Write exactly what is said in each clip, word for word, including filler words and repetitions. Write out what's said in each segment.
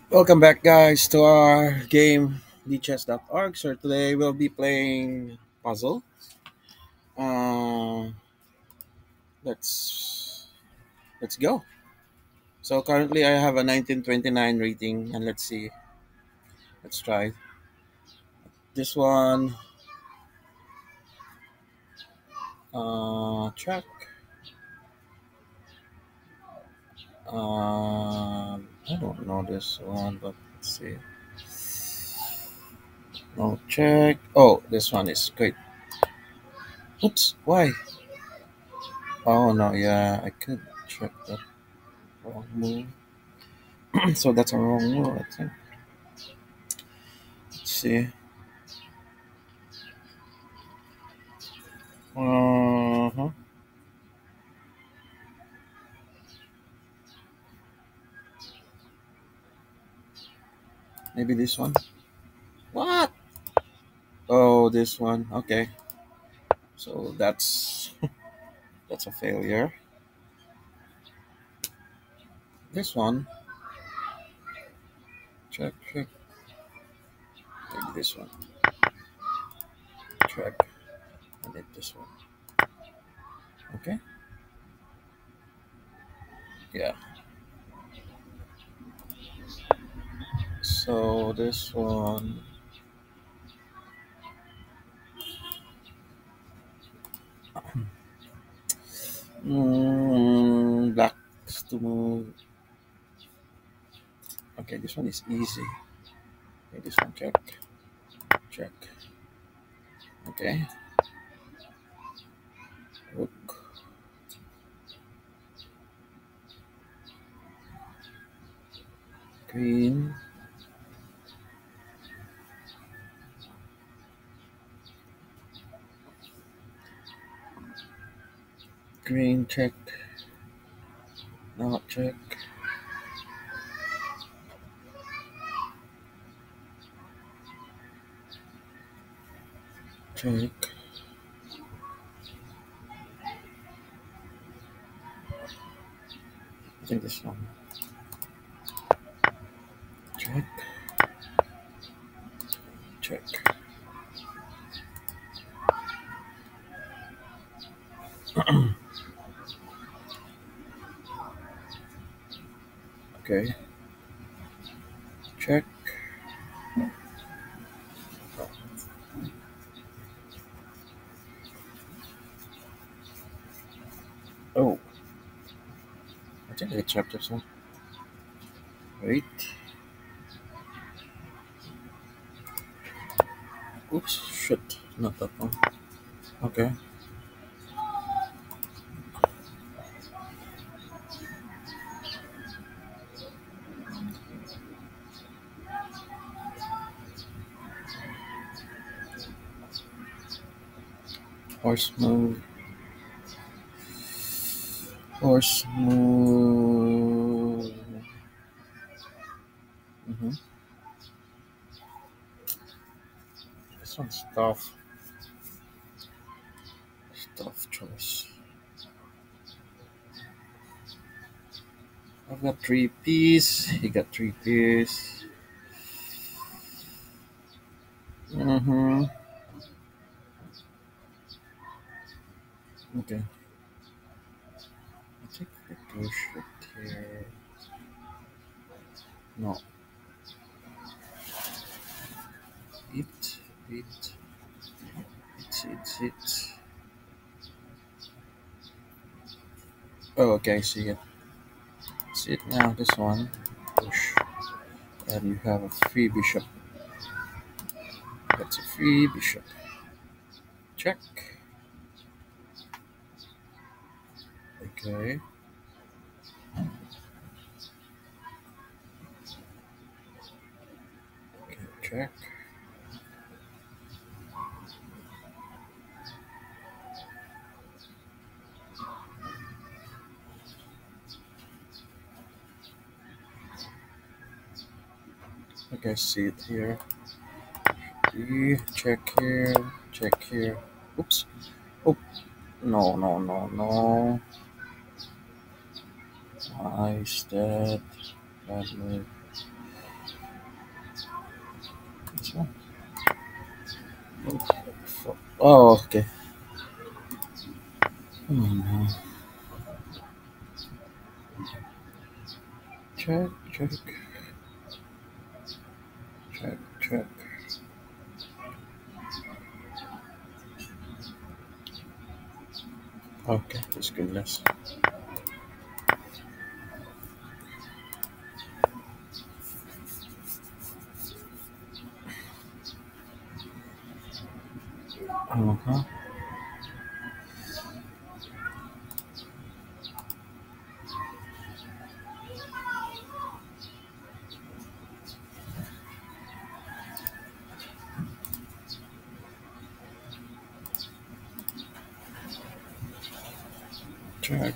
Welcome back, guys, to our game lichess dot org. So today we'll be playing puzzle. Uh, let's let's go. So currently I have a nineteen twenty-nine rating, and let's see. Let's try this one. Uh, check. Um, I don't know this one, but let's see. No check. Oh, this one is great. Oops. Why? Oh no. Yeah, I could check that wrong move. So that's a wrong move, I think. Let's see. Uh-huh. Maybe this one. What? Oh, this one. Okay. So that's that's a failure. This one. Check, check. Maybe this one. Check. I need this one. Okay. Yeah. So this one. Mm, blacks to move. Okay, this one is easy. Okay, this one check. Check. Okay. Rook. Queen. Green check. Not check. Check. I think this one. Check. Check. Okay. Check. Oh, I think I checked this one. Wait. Oops. Shit. Not that one. Okay. Horse move. Horse move. Mm-hmm. This one's tough. It's tough choice. I've got three piece. He got three piece. Mm-hmm. Okay. I think we push it here. No. It. It. It's it's it. Oh, okay. I see it. See it now. This one. Push. And you have a free bishop. That's a free bishop. Check. Okay. Okay. Check. Okay. See it here. E, check here. Check here. Oops. Oh. No. No. No. No. Why is that? Bad move. So. Oh, okay. Oh no. Check, check, check, check. Okay, that's good. Less. Uh huh. Check.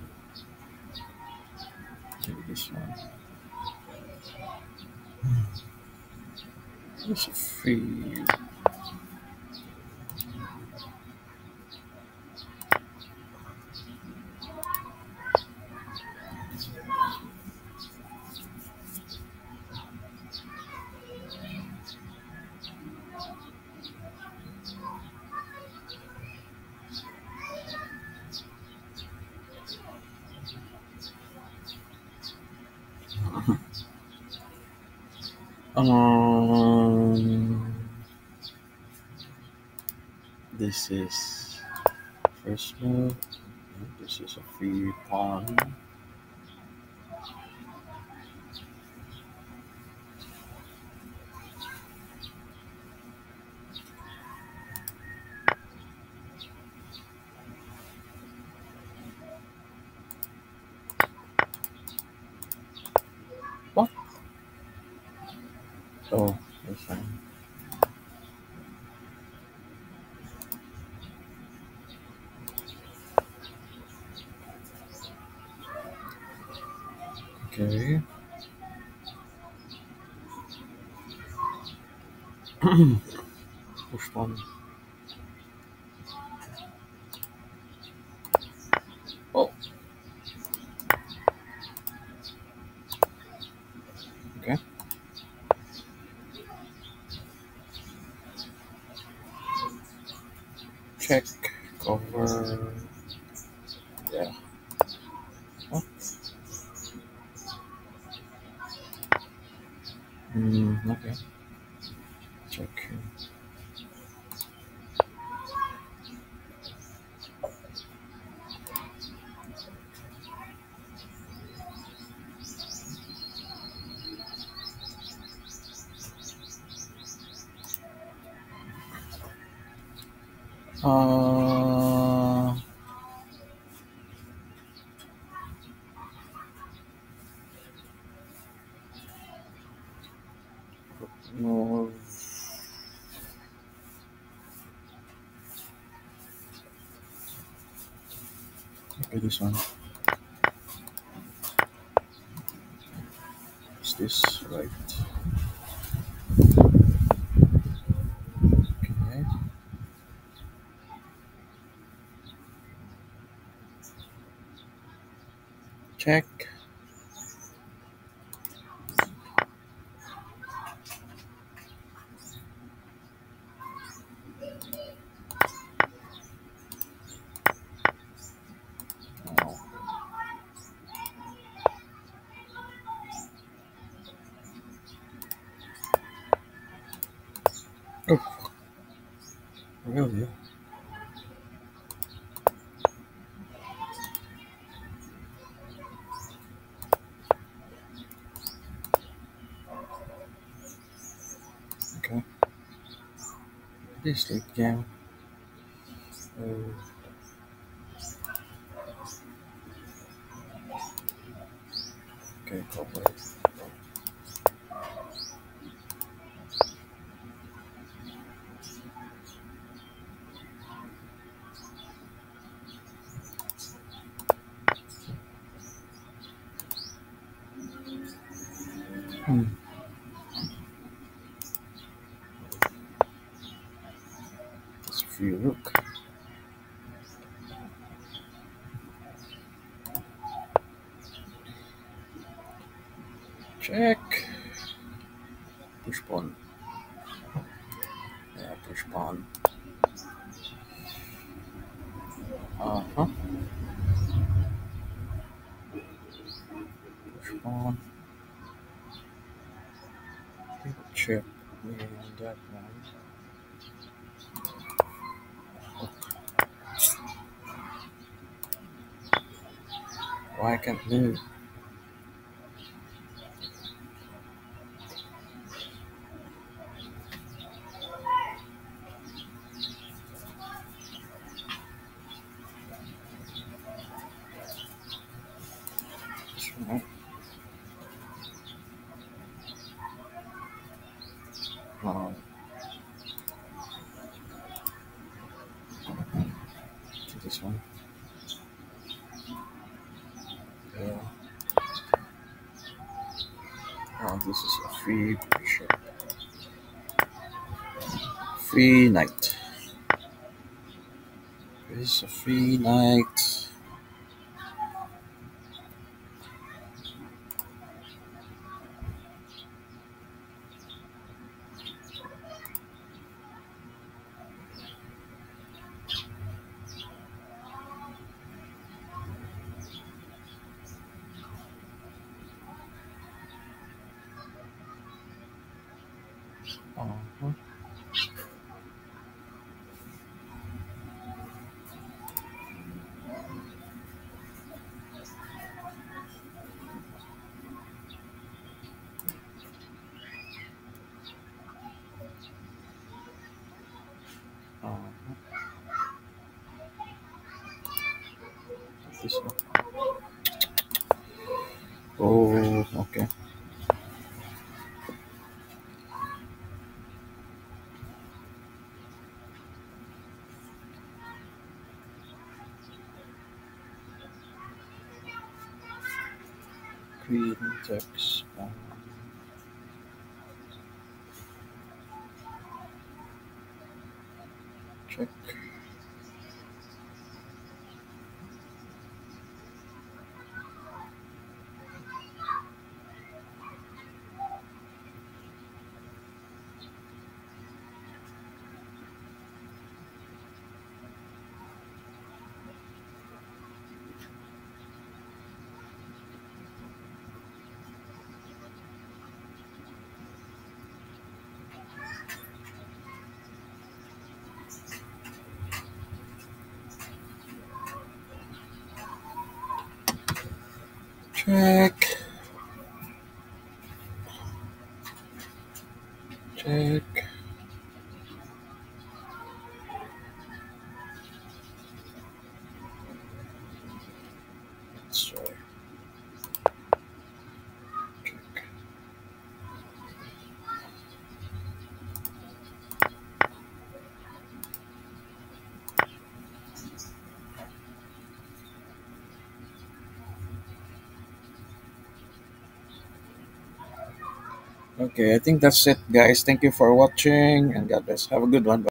Take this one. It's a free. Um, this is first move. This is a free pawn. What? Oh, that's fine. Okay. Push one. Oh, okay. Check. Cover. Yeah. What? Mm, okay. Check. Uh, no. Okay, this one. Is this right? Okay. Check. Oh. Oh, really? Okay. This late game. Oh, okay, cover. Hmm. It's a free rook. Check. Push pawn. Push pawn. Uh-huh. Push pawn. Check me on that one. Why can't move? That's right. No, to this one. Yeah. Oh, this is a free bishop. Free knight. This is a free knight. Uh-huh. Uh-huh. This one. Oh, okay. Queen takes pawn. Check. Check. Check. Let's try. Check. Okay, I think that's it, guys. Thank you for watching, and God bless. Have a good one.